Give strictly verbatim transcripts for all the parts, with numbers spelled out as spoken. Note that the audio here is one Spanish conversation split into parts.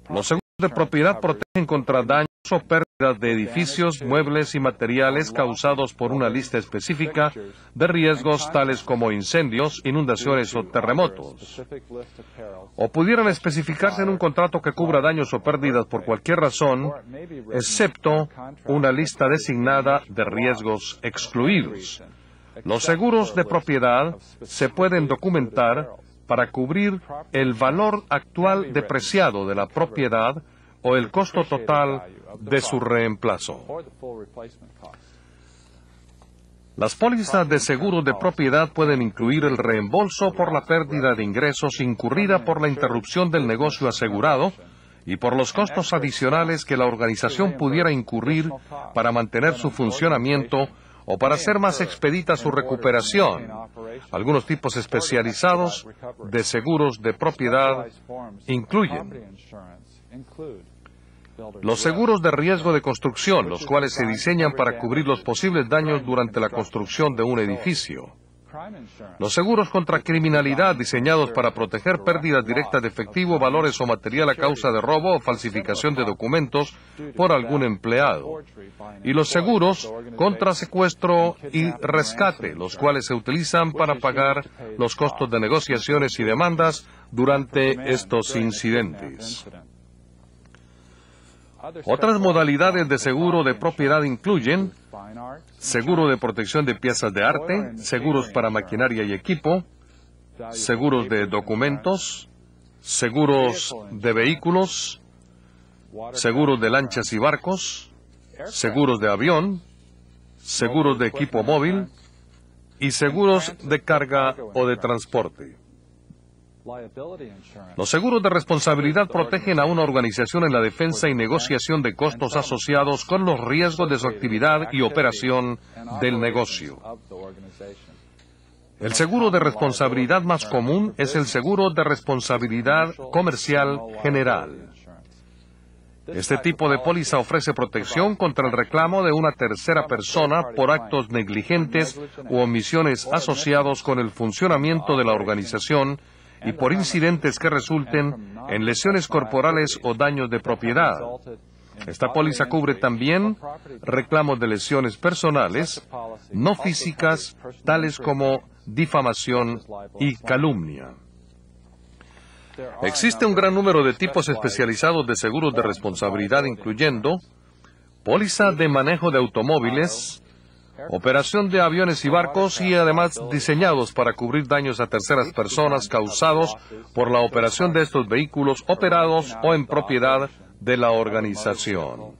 Los seguros de propiedad protegen contra daños o pérdidas de edificios, muebles y materiales causados por una lista específica de riesgos tales como incendios, inundaciones o terremotos. O pudieran especificarse en un contrato que cubra daños o pérdidas por cualquier razón, excepto una lista designada de riesgos excluidos. Los seguros de propiedad se pueden documentar para cubrir el valor actual depreciado de la propiedad o el costo total de su reemplazo. Las pólizas de seguro de propiedad pueden incluir el reembolso por la pérdida de ingresos incurrida por la interrupción del negocio asegurado y por los costos adicionales que la organización pudiera incurrir para mantener su funcionamiento o para hacer más expedita su recuperación. Algunos tipos especializados de seguros de propiedad incluyen los seguros de riesgo de construcción, los cuales se diseñan para cubrir los posibles daños durante la construcción de un edificio. Los seguros contra criminalidad, diseñados para proteger pérdidas directas de efectivo, valores o material a causa de robo o falsificación de documentos por algún empleado. Y los seguros contra secuestro y rescate, los cuales se utilizan para pagar los costos de negociaciones y demandas durante estos incidentes. Otras modalidades de seguro de propiedad incluyen seguro de protección de piezas de arte, seguros para maquinaria y equipo, seguros de documentos, seguros de vehículos, seguros de lanchas y barcos, seguros de avión, seguros de equipo móvil y seguros de carga o de transporte. Los seguros de responsabilidad protegen a una organización en la defensa y negociación de costos asociados con los riesgos de su actividad y operación del negocio. El seguro de responsabilidad más común es el seguro de responsabilidad comercial general. Este tipo de póliza ofrece protección contra el reclamo de una tercera persona por actos negligentes u omisiones asociados con el funcionamiento de la organización y por incidentes que resulten en lesiones corporales o daños de propiedad. Esta póliza cubre también reclamos de lesiones personales, no físicas, tales como difamación y calumnia. Existe un gran número de tipos especializados de seguros de responsabilidad, incluyendo póliza de manejo de automóviles, operación de aviones y barcos y además diseñados para cubrir daños a terceras personas causados por la operación de estos vehículos operados o en propiedad de la organización.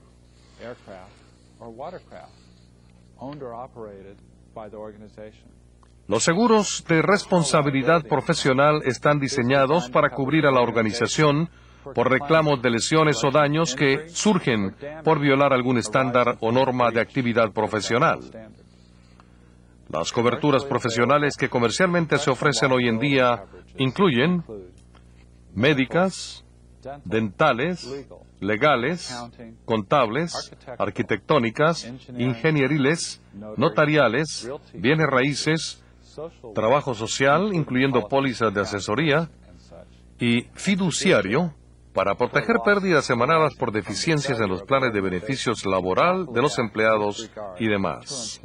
Los seguros de responsabilidad profesional están diseñados para cubrir a la organización por reclamos de lesiones o daños que surgen por violar algún estándar o norma de actividad profesional. Las coberturas profesionales que comercialmente se ofrecen hoy en día incluyen médicas, dentales, legales, contables, arquitectónicas, ingenieriles, notariales, bienes raíces, trabajo social, incluyendo pólizas de asesoría, y fiduciario, para proteger pérdidas emanadas por deficiencias en los planes de beneficios laboral de los empleados y demás.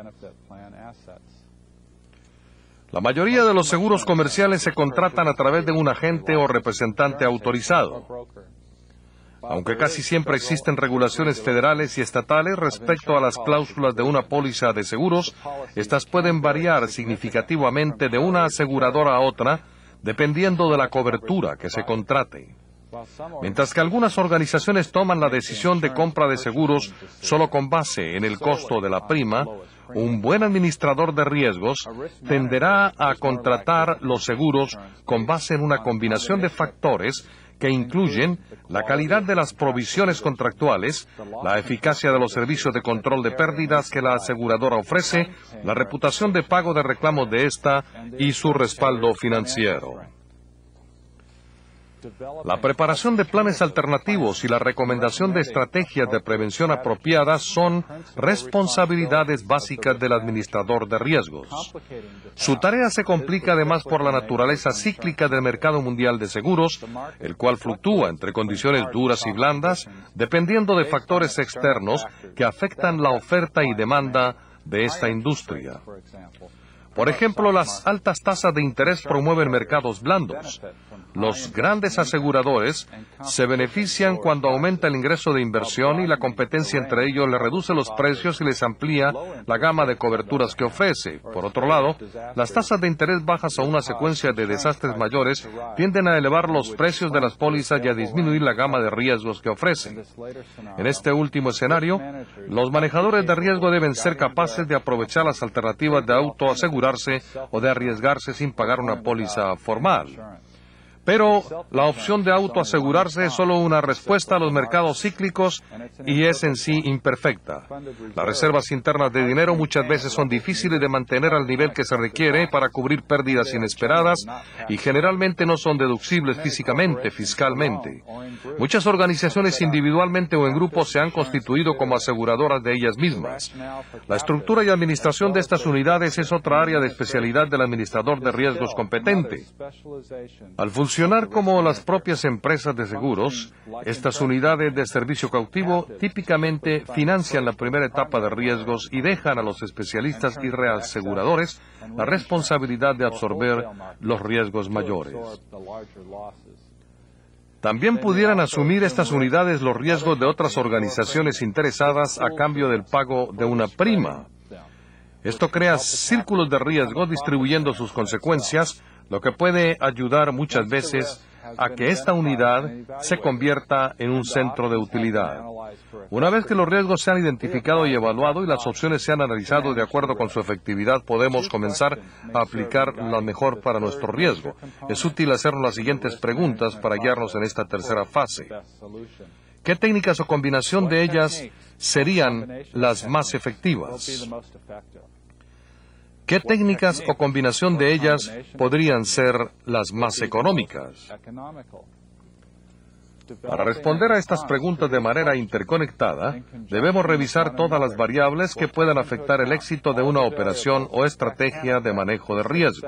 La mayoría de los seguros comerciales se contratan a través de un agente o representante autorizado. Aunque casi siempre existen regulaciones federales y estatales respecto a las cláusulas de una póliza de seguros, estas pueden variar significativamente de una aseguradora a otra, dependiendo de la cobertura que se contrate. Mientras que algunas organizaciones toman la decisión de compra de seguros solo con base en el costo de la prima, un buen administrador de riesgos tenderá a contratar los seguros con base en una combinación de factores que incluyen la calidad de las provisiones contractuales, la eficacia de los servicios de control de pérdidas que la aseguradora ofrece, la reputación de pago de reclamos de ésta y su respaldo financiero. La preparación de planes alternativos y la recomendación de estrategias de prevención apropiadas son responsabilidades básicas del administrador de riesgos. Su tarea se complica además por la naturaleza cíclica del mercado mundial de seguros, el cual fluctúa entre condiciones duras y blandas, dependiendo de factores externos que afectan la oferta y demanda de esta industria. Por ejemplo, las altas tasas de interés promueven mercados blandos. Los grandes aseguradores se benefician cuando aumenta el ingreso de inversión y la competencia entre ellos les reduce los precios y les amplía la gama de coberturas que ofrece. Por otro lado, las tasas de interés bajas a una secuencia de desastres mayores tienden a elevar los precios de las pólizas y a disminuir la gama de riesgos que ofrecen. En este último escenario, los manejadores de riesgo deben ser capaces de aprovechar las alternativas de autoasegurarse o de arriesgarse sin pagar una póliza formal. Pero la opción de autoasegurarse es solo una respuesta a los mercados cíclicos y es en sí imperfecta. Las reservas internas de dinero muchas veces son difíciles de mantener al nivel que se requiere para cubrir pérdidas inesperadas y generalmente no son deducibles físicamente, fiscalmente. Muchas organizaciones individualmente o en grupo se han constituido como aseguradoras de ellas mismas. La estructura y administración de estas unidades es otra área de especialidad del administrador de riesgos competente. Al funcionar como las propias empresas de seguros, estas unidades de servicio cautivo típicamente financian la primera etapa de riesgos y dejan a los especialistas y reaseguradores la responsabilidad de absorber los riesgos mayores. También pudieran asumir estas unidades los riesgos de otras organizaciones interesadas a cambio del pago de una prima. Esto crea círculos de riesgo distribuyendo sus consecuencias, lo que puede ayudar muchas veces a que esta unidad se convierta en un centro de utilidad. Una vez que los riesgos se han identificado y evaluado y las opciones se han analizado de acuerdo con su efectividad, podemos comenzar a aplicar lo mejor para nuestro riesgo. Es útil hacernos las siguientes preguntas para guiarnos en esta tercera fase. ¿Qué técnicas o combinación de ellas serían las más efectivas? ¿Qué técnicas o combinación de ellas podrían ser las más económicas? Para responder a estas preguntas de manera interconectada, debemos revisar todas las variables que puedan afectar el éxito de una operación o estrategia de manejo de riesgo.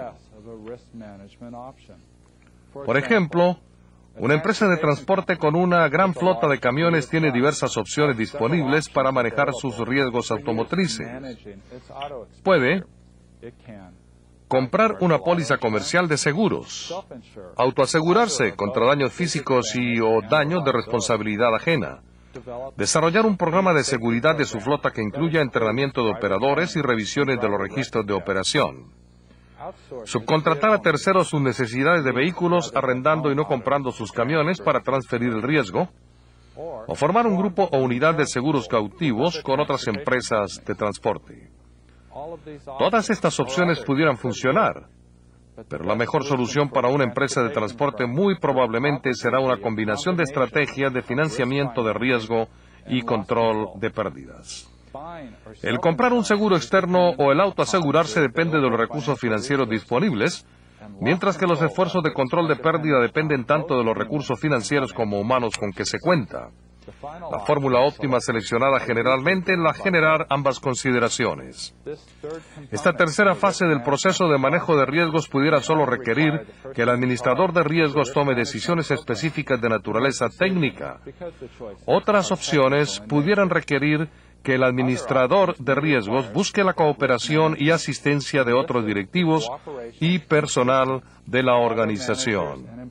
Por ejemplo, una empresa de transporte con una gran flota de camiones tiene diversas opciones disponibles para manejar sus riesgos automotrices. Puede comprar una póliza comercial de seguros, autoasegurarse contra daños físicos y o daños de responsabilidad ajena, desarrollar un programa de seguridad de su flota que incluya entrenamiento de operadores y revisiones de los registros de operación, subcontratar a terceros sus necesidades de vehículos arrendando y no comprando sus camiones para transferir el riesgo, o formar un grupo o unidad de seguros cautivos con otras empresas de transporte. Todas estas opciones pudieran funcionar, pero la mejor solución para una empresa de transporte muy probablemente será una combinación de estrategias de financiamiento de riesgo y control de pérdidas. El comprar un seguro externo o el autoasegurarse depende de los recursos financieros disponibles, mientras que los esfuerzos de control de pérdida dependen tanto de los recursos financieros como humanos con que se cuenta. La fórmula óptima seleccionada generalmente es la generar ambas consideraciones. Esta tercera fase del proceso de manejo de riesgos pudiera solo requerir que el administrador de riesgos tome decisiones específicas de naturaleza técnica. Otras opciones pudieran requerir que el administrador de riesgos busque la cooperación y asistencia de otros directivos y personal de la organización.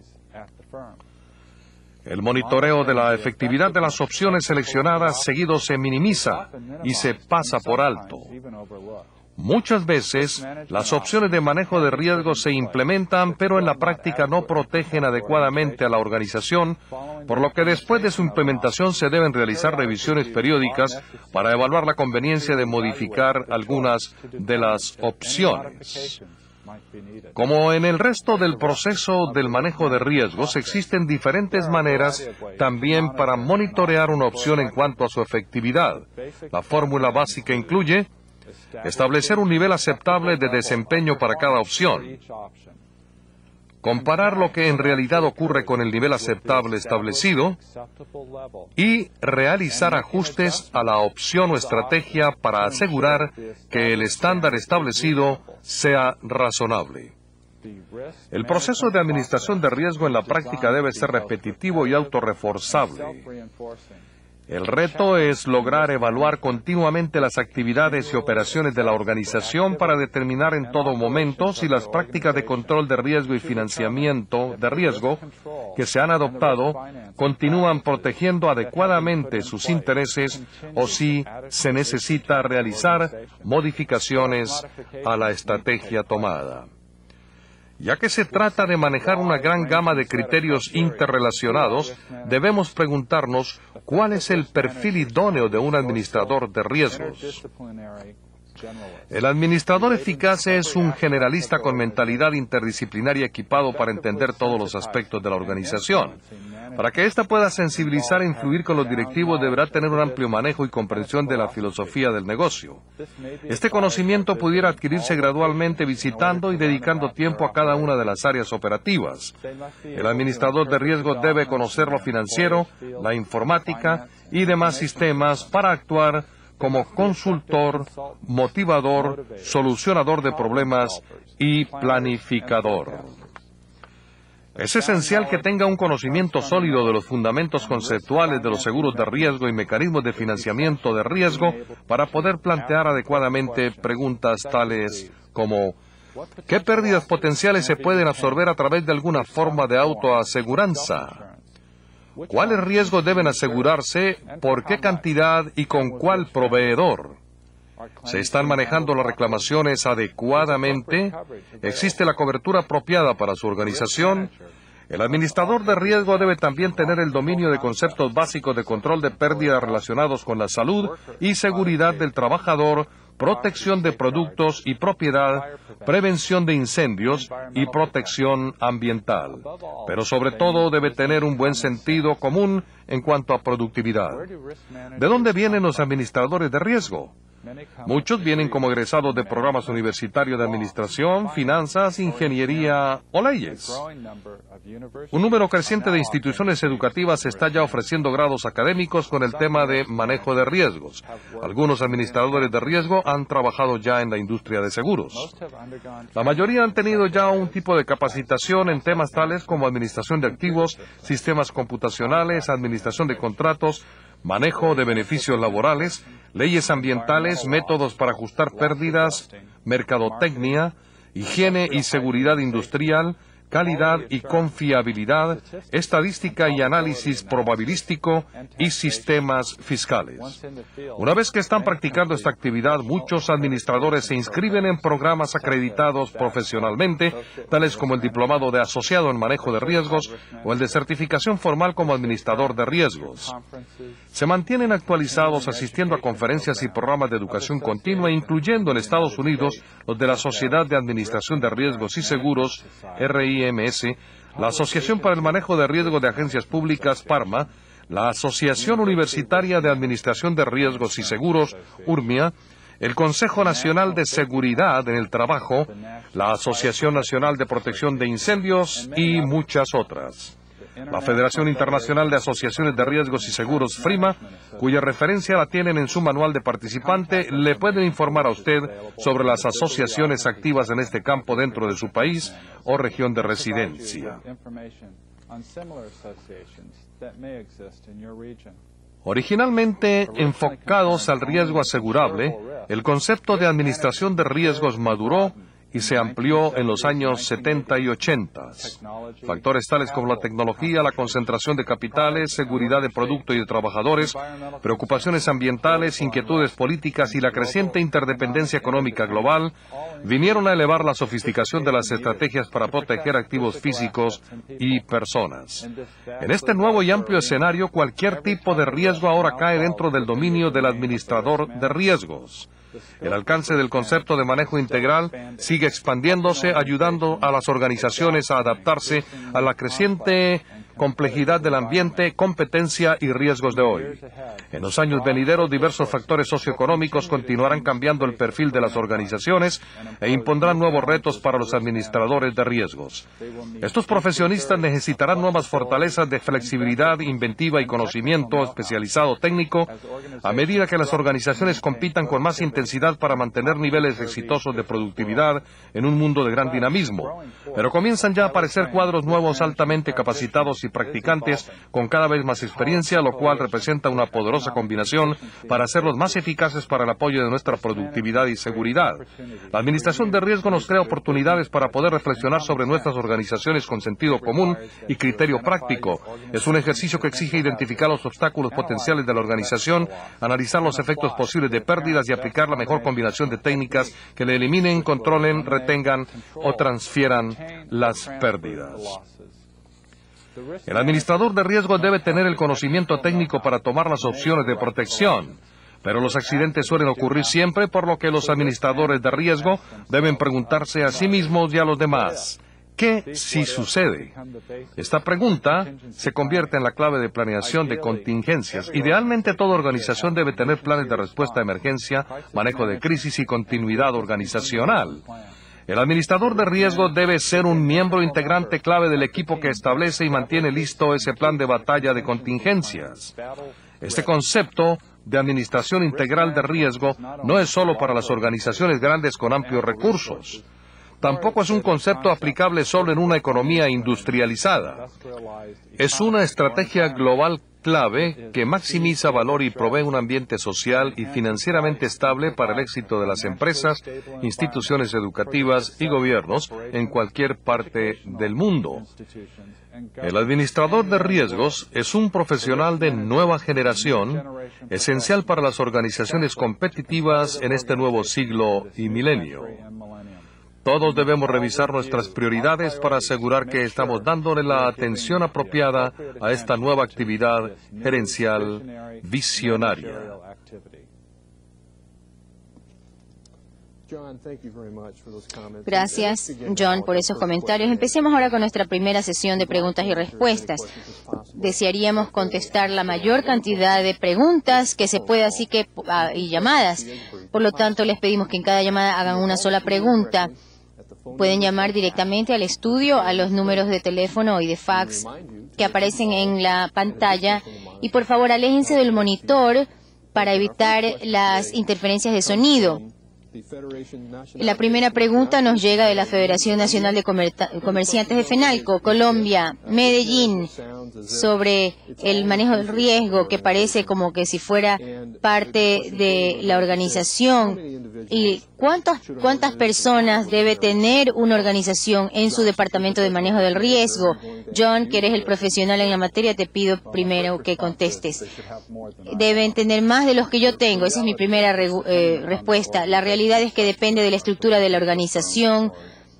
El monitoreo de la efectividad de las opciones seleccionadas seguido se minimiza y se pasa por alto. Muchas veces, las opciones de manejo de riesgos se implementan, pero en la práctica no protegen adecuadamente a la organización, por lo que después de su implementación se deben realizar revisiones periódicas para evaluar la conveniencia de modificar algunas de las opciones. Como en el resto del proceso del manejo de riesgos, existen diferentes maneras también para monitorear una opción en cuanto a su efectividad. La fórmula básica incluye establecer un nivel aceptable de desempeño para cada opción, comparar lo que en realidad ocurre con el nivel aceptable establecido y realizar ajustes a la opción o estrategia para asegurar que el estándar establecido sea razonable. El proceso de administración de riesgo en la práctica debe ser repetitivo y autorreforzable. El reto es lograr evaluar continuamente las actividades y operaciones de la organización para determinar en todo momento si las prácticas de control de riesgo y financiamiento de riesgo que se han adoptado continúan protegiendo adecuadamente sus intereses o si se necesita realizar modificaciones a la estrategia tomada. Ya que se trata de manejar una gran gama de criterios interrelacionados, debemos preguntarnos cuál es el perfil idóneo de un administrador de riesgos. El administrador eficaz es un generalista con mentalidad interdisciplinaria equipado para entender todos los aspectos de la organización. Para que ésta pueda sensibilizar e influir con los directivos, deberá tener un amplio manejo y comprensión de la filosofía del negocio. Este conocimiento pudiera adquirirse gradualmente visitando y dedicando tiempo a cada una de las áreas operativas. El administrador de riesgos debe conocer lo financiero, la informática y demás sistemas para actuar como consultor, motivador, solucionador de problemas y planificador. Es esencial que tenga un conocimiento sólido de los fundamentos conceptuales de los seguros de riesgo y mecanismos de financiamiento de riesgo para poder plantear adecuadamente preguntas tales como ¿qué pérdidas potenciales se pueden absorber a través de alguna forma de autoaseguranza? ¿Cuáles riesgos deben asegurarse? ¿Por qué cantidad y con cuál proveedor? ¿Se están manejando las reclamaciones adecuadamente? ¿Existe la cobertura apropiada para su organización? El administrador de riesgo debe también tener el dominio de conceptos básicos de control de pérdidas relacionados con la salud y seguridad del trabajador, protección de productos y propiedad, prevención de incendios y protección ambiental. Pero sobre todo debe tener un buen sentido común en cuanto a productividad. ¿De dónde vienen los administradores de riesgo? Muchos vienen como egresados de programas universitarios de administración, finanzas, ingeniería o leyes. Un número creciente de instituciones educativas está ya ofreciendo grados académicos con el tema de manejo de riesgos. Algunos administradores de riesgo han trabajado ya en la industria de seguros. La mayoría han tenido ya un tipo de capacitación en temas tales como administración de activos, sistemas computacionales, administración de contratos, manejo de beneficios laborales, leyes ambientales, métodos para ajustar pérdidas, mercadotecnia, higiene y seguridad industrial, calidad y confiabilidad, estadística y análisis probabilístico y sistemas fiscales. Una vez que están practicando esta actividad, muchos administradores se inscriben en programas acreditados profesionalmente, tales como el diplomado de asociado en manejo de riesgos o el de certificación formal como administrador de riesgos. Se mantienen actualizados asistiendo a conferencias y programas de educación continua, incluyendo en Estados Unidos los de la Sociedad de Administración de Riesgos y Seguros, R I M S, la Asociación para el Manejo de Riesgo de Agencias Públicas, PARMA, la Asociación Universitaria de Administración de Riesgos y Seguros, URMIA, el Consejo Nacional de Seguridad en el Trabajo, la Asociación Nacional de Protección de Incendios y muchas otras. La Federación Internacional de Asociaciones de Riesgos y Seguros, FRIMA, cuya referencia la tienen en su manual de participante, le pueden informar a usted sobre las asociaciones activas en este campo dentro de su país o región de residencia. Originalmente enfocados al riesgo asegurable, el concepto de administración de riesgos maduró y se amplió en los años setenta y ochenta. Factores tales como la tecnología, la concentración de capitales, seguridad de producto y de trabajadores, preocupaciones ambientales, inquietudes políticas y la creciente interdependencia económica global vinieron a elevar la sofisticación de las estrategias para proteger activos físicos y personas. En este nuevo y amplio escenario, cualquier tipo de riesgo ahora cae dentro del dominio del administrador de riesgos. El alcance del concepto de manejo integral sigue expandiéndose, ayudando a las organizaciones a adaptarse a la creciente complejidad del ambiente, competencia y riesgos de hoy. En los años venideros, diversos factores socioeconómicos continuarán cambiando el perfil de las organizaciones e impondrán nuevos retos para los administradores de riesgos. Estos profesionistas necesitarán nuevas fortalezas de flexibilidad, inventiva y conocimiento especializado técnico a medida que las organizaciones compitan con más intensidad para mantener niveles exitosos de productividad en un mundo de gran dinamismo. Pero comienzan ya a aparecer cuadros nuevos altamente capacitados y practicantes con cada vez más experiencia, lo cual representa una poderosa combinación para hacerlos más eficaces para el apoyo de nuestra productividad y seguridad. La administración de riesgo nos crea oportunidades para poder reflexionar sobre nuestras organizaciones con sentido común y criterio práctico. Es un ejercicio que exige identificar los obstáculos potenciales de la organización, analizar los efectos posibles de pérdidas y aplicar la mejor combinación de técnicas que le eliminen, controlen, retengan o transfieran las pérdidas. El administrador de riesgo debe tener el conocimiento técnico para tomar las opciones de protección, pero los accidentes suelen ocurrir siempre, por lo que los administradores de riesgo deben preguntarse a sí mismos y a los demás: ¿qué si sucede? Esta pregunta se convierte en la clave de planeación de contingencias. Idealmente, toda organización debe tener planes de respuesta a emergencia, manejo de crisis y continuidad organizacional. El administrador de riesgo debe ser un miembro integrante clave del equipo que establece y mantiene listo ese plan de batalla de contingencias. Este concepto de administración integral de riesgo no es solo para las organizaciones grandes con amplios recursos. Tampoco es un concepto aplicable solo en una economía industrializada. Es una estrategia global clave que maximiza valor y provee un ambiente social y financieramente estable para el éxito de las empresas, instituciones educativas y gobiernos en cualquier parte del mundo. El administrador de riesgos es un profesional de nueva generación, esencial para las organizaciones competitivas en este nuevo siglo y milenio. Todos debemos revisar nuestras prioridades para asegurar que estamos dándole la atención apropiada a esta nueva actividad gerencial visionaria. Gracias, John, por esos comentarios. Empecemos ahora con nuestra primera sesión de preguntas y respuestas. Desearíamos contestar la mayor cantidad de preguntas que se pueda, así que y llamadas. Por lo tanto, les pedimos que en cada llamada hagan una sola pregunta. Pueden llamar directamente al estudio a los números de teléfono y de fax que aparecen en la pantalla. Y por favor, aléjense del monitor para evitar las interferencias de sonido. La primera pregunta nos llega de la Federación Nacional de Comer Comerciantes de FENALCO, Colombia, Medellín, sobre el manejo del riesgo, que parece como que si fuera parte de la organización. ¿Y cuántas, cuántas personas debe tener una organización en su departamento de manejo del riesgo? John, que eres el profesional en la materia, te pido primero que contestes. Deben tener más de los que yo tengo. Esa es mi primera eh, respuesta. La realidad es que depende de la estructura de la organización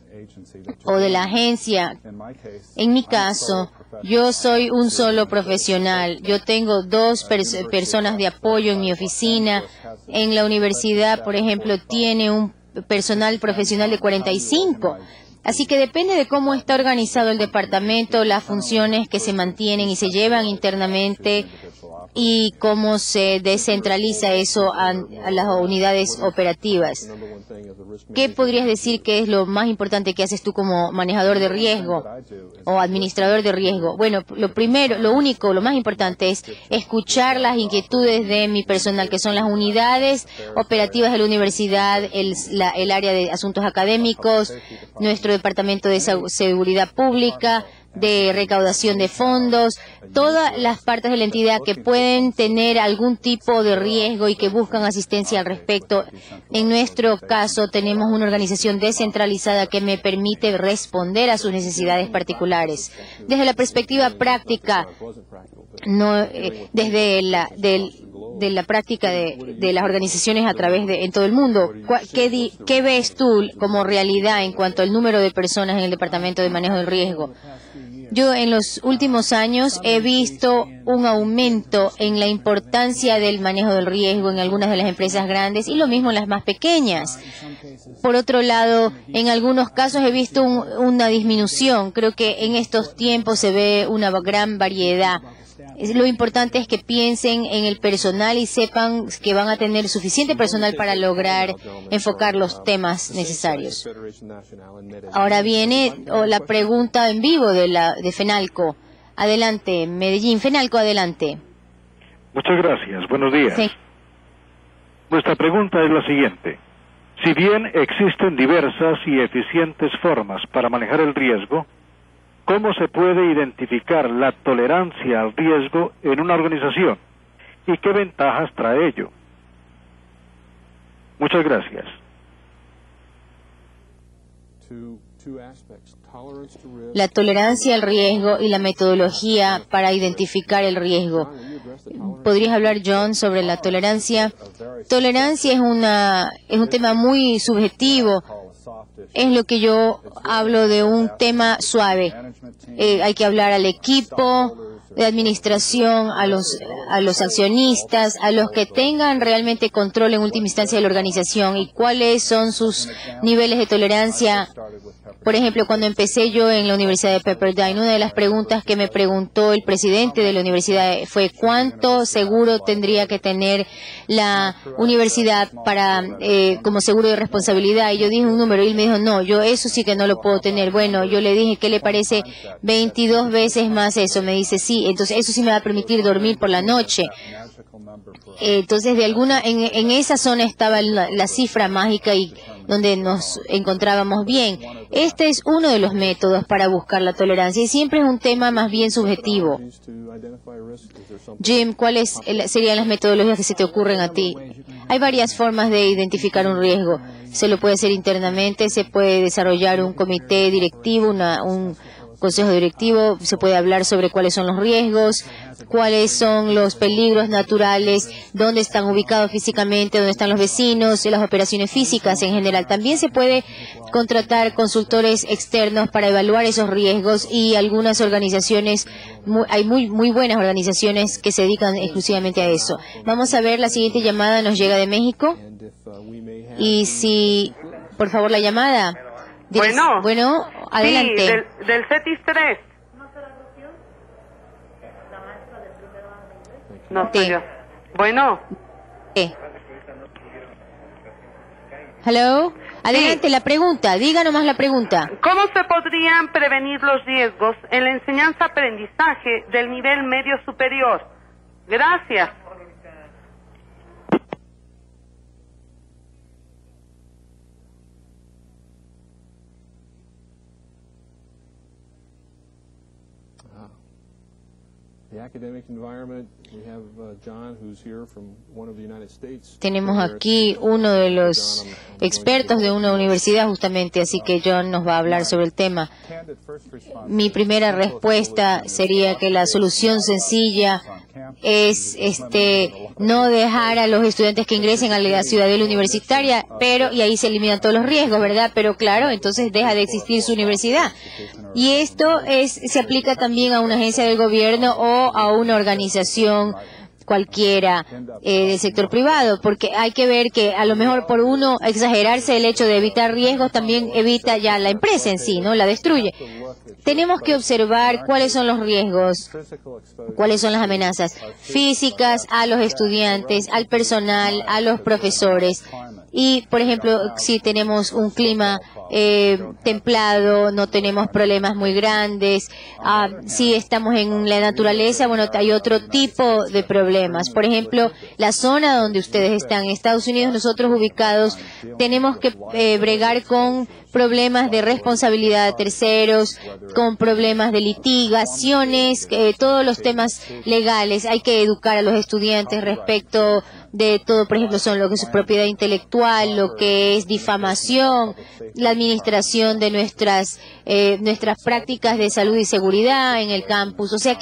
o de la agencia. En mi caso, yo soy un solo profesional. Yo tengo dos pers personas de apoyo en mi oficina. En la universidad, por ejemplo, tiene un personal profesional de cuarenta y cinco. Así que depende de cómo está organizado el departamento, las funciones que se mantienen y se llevan internamente y cómo se descentraliza eso a, a las unidades operativas. ¿Qué podrías decir que es lo más importante que haces tú como manejador de riesgo o administrador de riesgo? Bueno, lo primero, lo único, lo más importante es escuchar las inquietudes de mi personal, que son las unidades operativas de la universidad, el, la, el área de asuntos académicos, nuestro departamento de seguridad pública, de recaudación de fondos, todas las partes de la entidad que pueden tener algún tipo de riesgo y que buscan asistencia al respecto. En nuestro caso, tenemos una organización descentralizada que me permite responder a sus necesidades particulares. Desde la perspectiva práctica, no, eh, desde la, del, de la práctica de, de las organizaciones a través de en todo el mundo, ¿qué, di, ¿qué ves tú como realidad en cuanto al número de personas en el Departamento de Manejo del Riesgo? Yo en los últimos años he visto un aumento en la importancia del manejo del riesgo en algunas de las empresas grandes y lo mismo en las más pequeñas. Por otro lado, en algunos casos he visto un, una disminución. Creo que en estos tiempos se ve una gran variedad. Lo importante es que piensen en el personal y sepan que van a tener suficiente personal para lograr enfocar los temas necesarios. Ahora viene oh, la pregunta en vivo de, la, de FENALCO. Adelante, Medellín. FENALCO, adelante. Muchas gracias. Buenos días. Sí. Nuestra pregunta es la siguiente. Si bien existen diversas y eficientes formas para manejar el riesgo, ¿cómo se puede identificar la tolerancia al riesgo en una organización? ¿Y qué ventajas trae ello? Muchas gracias. La tolerancia al riesgo y la metodología para identificar el riesgo. ¿Podrías hablar, John, sobre la tolerancia? Tolerancia es, una, es un tema muy subjetivo. Es lo que yo hablo de un tema suave. Eh, hay que hablar al equipo de administración, a los, a los accionistas, a los que tengan realmente control en última instancia de la organización y cuáles son sus niveles de tolerancia. Por ejemplo, cuando empecé yo en la Universidad de Pepperdine, una de las preguntas que me preguntó el presidente de la universidad fue ¿cuánto seguro tendría que tener la universidad para eh, como seguro de responsabilidad? Y yo dije un número y él me dijo, no, yo eso sí que no lo puedo tener. Bueno, yo le dije, ¿qué le parece veintidós veces más eso? Me dice, sí, entonces eso sí me va a permitir dormir por la noche. Entonces, de alguna, en, en esa zona estaba la, la cifra mágica y donde nos encontrábamos bien. Este es uno de los métodos para buscar la tolerancia y siempre es un tema más bien subjetivo. Jim, ¿cuáles serían las metodologías que se te ocurren a ti? Hay varias formas de identificar un riesgo. Se lo puede hacer internamente, se puede desarrollar un comité directivo, una, un consejo directivo, se puede hablar sobre cuáles son los riesgos, cuáles son los peligros naturales, dónde están ubicados físicamente, dónde están los vecinos, y las operaciones físicas en general. También se puede contratar consultores externos para evaluar esos riesgos y algunas organizaciones, muy, hay muy, muy buenas organizaciones que se dedican exclusivamente a eso. Vamos a ver, la siguiente llamada nos llega de México. Y si, por favor, la llamada. Bueno, bueno, adelante. Sí, del, del CETIS tres. No soy sí. yo. Bueno. Sí. Hello. Adelante, sí. La pregunta. Diga nomás la pregunta. ¿Cómo se podrían prevenir los riesgos en la enseñanza-aprendizaje del nivel medio superior? Gracias. Tenemos aquí uno de los expertos de una universidad justamente, así que John nos va a hablar sobre el tema. Mi primera respuesta sería que la solución sencilla es este no dejar a los estudiantes que ingresen a la ciudadela universitaria, pero y ahí se eliminan todos los riesgos, ¿verdad? Pero claro, entonces deja de existir su universidad. Y esto es se aplica también a una agencia del gobierno o a una organización cualquiera eh, del sector privado, porque hay que ver que a lo mejor por uno exagerarse el hecho de evitar riesgos también evita ya la empresa en sí, ¿no? La destruye. Tenemos que observar cuáles son los riesgos, cuáles son las amenazas físicas a los estudiantes, al personal, a los profesores. Y, por ejemplo, si tenemos un clima eh, templado, no tenemos problemas muy grandes. Ah, si estamos en la naturaleza, bueno, hay otro tipo de problemas. Por ejemplo, la zona donde ustedes están, en Estados Unidos, nosotros ubicados, tenemos que eh, bregar con problemas de responsabilidad de terceros, con problemas de litigaciones, eh, todos los temas legales. Hay que educar a los estudiantes respecto de todo, por ejemplo, son lo que es propiedad intelectual, lo que es difamación, la administración de nuestras eh, nuestras prácticas de salud y seguridad en el campus. O sea que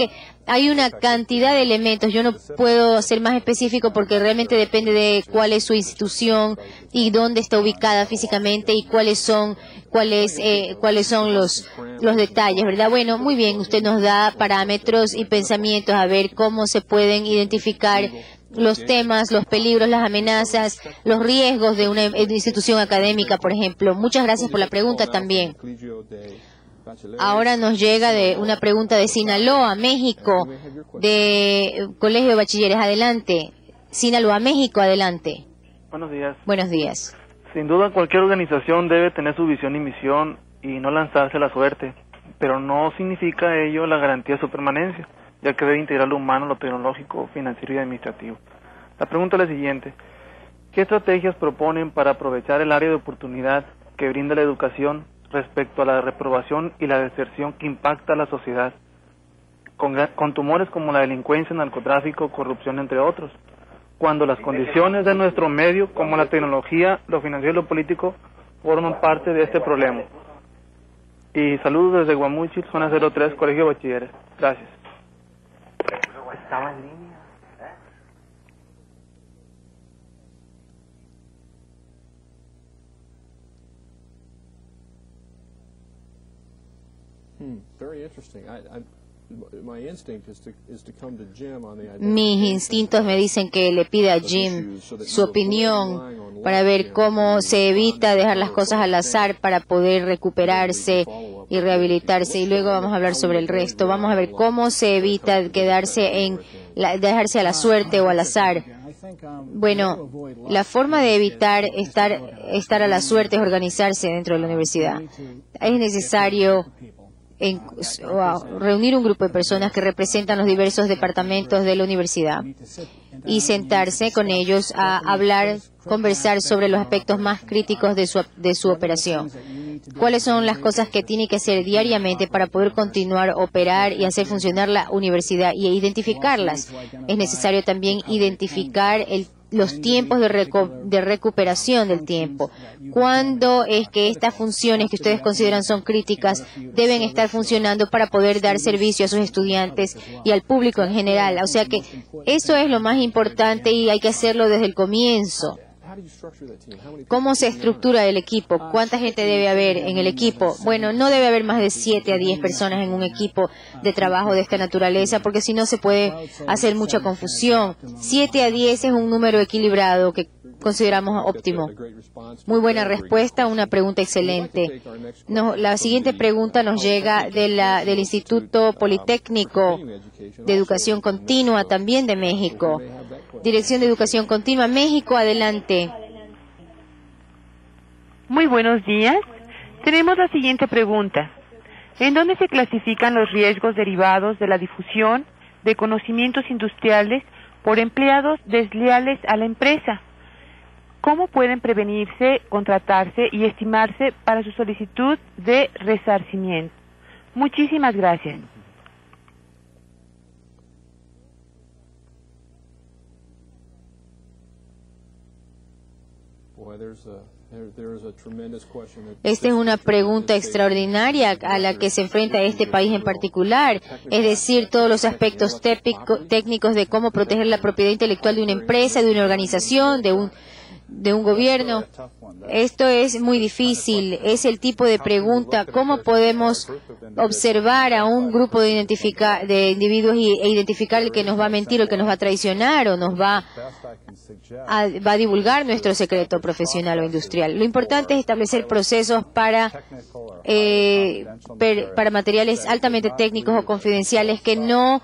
hay una cantidad de elementos. Yo no puedo ser más específico porque realmente depende de cuál es su institución y dónde está ubicada físicamente y cuáles son cuáles eh, cuáles son los los detalles, ¿verdad? Bueno, muy bien, usted nos da parámetros y pensamientos a ver cómo se pueden identificar los temas, los peligros, las amenazas, los riesgos de una institución académica, por ejemplo. Muchas gracias por la pregunta también. Ahora nos llega de una pregunta de Sinaloa, México, de Colegio de Bachilleres. Adelante. Sinaloa, México, adelante. Buenos días. Buenos días. Sin duda, cualquier organización debe tener su visión y misión y no lanzarse a la suerte, pero no significa ello la garantía de su permanencia, ya que debe integrar lo humano, lo tecnológico, financiero y administrativo. La pregunta es la siguiente: ¿qué estrategias proponen para aprovechar el área de oportunidad que brinda la educación respecto a la reprobación y la deserción que impacta a la sociedad, con, con tumores como la delincuencia, narcotráfico, corrupción, entre otros, cuando las condiciones de nuestro medio, como la tecnología, lo financiero y lo político, forman parte de este problema? Y saludos desde Guamuchil, zona cero tres, Colegio de Bachilleres. Gracias. Estaba en línea. Mis instintos me dicen que le pida a Jim su opinión para ver cómo se evita dejar las cosas al azar para poder recuperarse y rehabilitarse, y luego vamos a hablar sobre el resto. Vamos a ver cómo se evita quedarse en la, dejarse a la suerte o al azar. Bueno, la forma de evitar estar, estar a la suerte es organizarse dentro de la universidad. Es necesario En, wow, reunir un grupo de personas que representan los diversos departamentos de la universidad y sentarse con ellos a hablar, conversar sobre los aspectos más críticos de su, de su operación. ¿Cuáles son las cosas que tiene que hacer diariamente para poder continuar, operar y hacer funcionar la universidad y identificarlas? Es necesario también identificar el los tiempos de, recu de recuperación del tiempo. ¿Cuándo es que estas funciones que ustedes consideran son críticas deben estar funcionando para poder dar servicio a sus estudiantes y al público en general? O sea que eso es lo más importante y hay que hacerlo desde el comienzo. ¿Cómo se estructura el equipo? ¿Cuánta gente debe haber en el equipo? Bueno, no debe haber más de siete a diez personas en un equipo de trabajo de esta naturaleza, porque si no se puede hacer mucha confusión. siete a diez es un número equilibrado que consideramos óptimo. Muy buena respuesta, una pregunta excelente. No, la siguiente pregunta nos llega de la, del Instituto Politécnico de Educación Continua, también de México. Dirección de Educación Continua, México, adelante. Muy buenos días. Tenemos la siguiente pregunta. ¿En dónde se clasifican los riesgos derivados de la difusión de conocimientos industriales por empleados desleales a la empresa? ¿Cómo pueden prevenirse, contratarse y estimarse para su solicitud de resarcimiento? Muchísimas gracias. Esta es una pregunta extraordinaria a la que se enfrenta este país en particular, es decir, todos los aspectos técnicos de cómo proteger la propiedad intelectual de una empresa, de una organización, de un de un gobierno. Esto es muy difícil, es el tipo de pregunta, ¿cómo podemos observar a un grupo de, identifica, de individuos y, e identificar el que nos va a mentir o el que nos va a traicionar o nos va a, va a divulgar nuestro secreto profesional o industrial? Lo importante es establecer procesos para, eh, per, para materiales altamente técnicos o confidenciales que no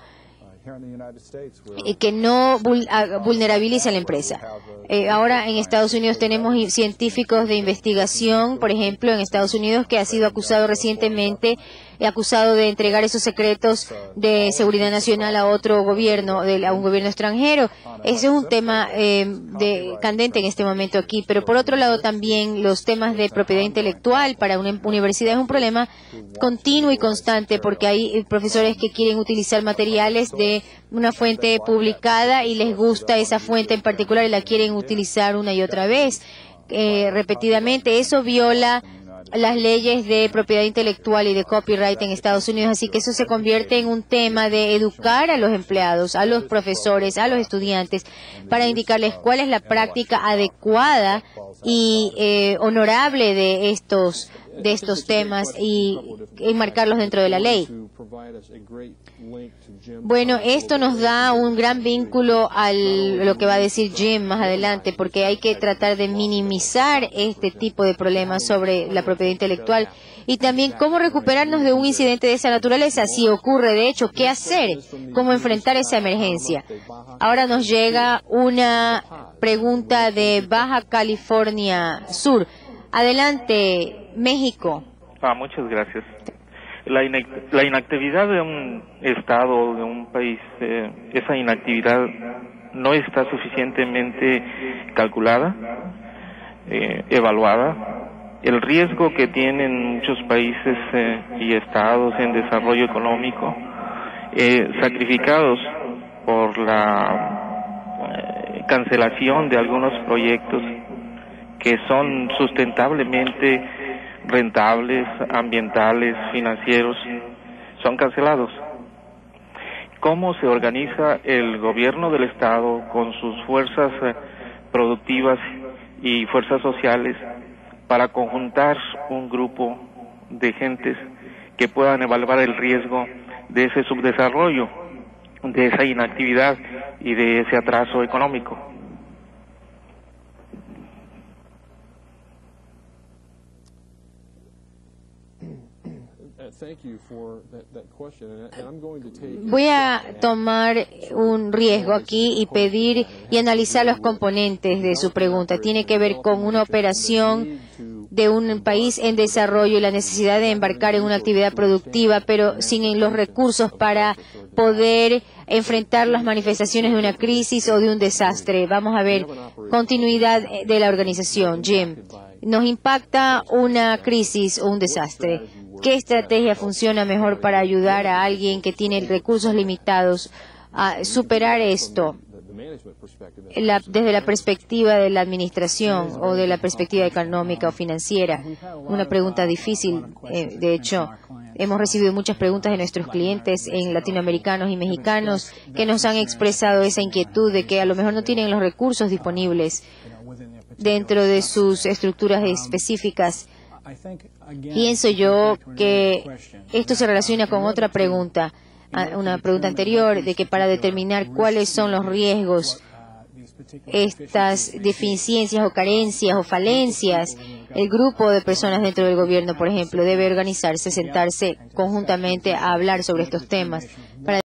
y que no vulnerabilice a la empresa. Eh, ahora en Estados Unidos tenemos científicos de investigación, por ejemplo, en Estados Unidos, que ha sido acusado recientemente, acusado de entregar esos secretos de seguridad nacional a otro gobierno, de, a un gobierno extranjero. Ese es un tema eh, de, candente en este momento aquí, pero por otro lado también los temas de propiedad intelectual para una universidad es un problema continuo y constante, porque hay profesores que quieren utilizar materiales de una fuente publicada y les gusta esa fuente en particular y la quieren utilizar una y otra vez, eh, repetidamente. Eso viola las leyes de propiedad intelectual y de copyright en Estados Unidos, así que eso se convierte en un tema de educar a los empleados, a los profesores, a los estudiantes, para indicarles cuál es la práctica adecuada y eh, honorable de estos de estos temas y enmarcarlos dentro de la ley. Bueno, esto nos da un gran vínculo a lo que va a decir Jim más adelante, porque hay que tratar de minimizar este tipo de problemas sobre la propiedad intelectual y también cómo recuperarnos de un incidente de esa naturaleza, si ocurre de hecho, qué hacer, cómo enfrentar esa emergencia. Ahora nos llega una pregunta de Baja California Sur. Adelante, México. Ah, muchas gracias. La, inact la inactividad de un estado, de un país, eh, esa inactividad no está suficientemente calculada, eh, evaluada. El riesgo que tienen muchos países eh, y estados en desarrollo económico, eh, sacrificados por la eh, cancelación de algunos proyectos que son sustentablemente rentables, ambientales, financieros, son cancelados. ¿Cómo se organiza el gobierno del Estado con sus fuerzas eh, productivas y fuerzas sociales para conjuntar un grupo de gentes que puedan evaluar el riesgo de ese subdesarrollo, de esa inactividad y de ese atraso económico? Voy a tomar un riesgo aquí y pedir y analizar los componentes de su pregunta. Tiene que ver con una operación de un país en desarrollo y la necesidad de embarcar en una actividad productiva, pero sin los recursos para poder enfrentar las manifestaciones de una crisis o de un desastre. Vamos a ver, continuidad de la organización. Jim, nos impacta una crisis o un desastre. ¿Qué estrategia funciona mejor para ayudar a alguien que tiene recursos limitados a superar esto? La, desde la perspectiva de la administración o de la perspectiva económica o financiera. Una pregunta difícil. Eh, de hecho, hemos recibido muchas preguntas de nuestros clientes en latinoamericanos y mexicanos que nos han expresado esa inquietud de que a lo mejor no tienen los recursos disponibles dentro de sus estructuras específicas. Pienso yo que esto se relaciona con otra pregunta, una pregunta anterior, de que para determinar cuáles son los riesgos, estas deficiencias o carencias o falencias, el grupo de personas dentro del gobierno, por ejemplo, debe organizarse, sentarse conjuntamente a hablar sobre estos temas. Para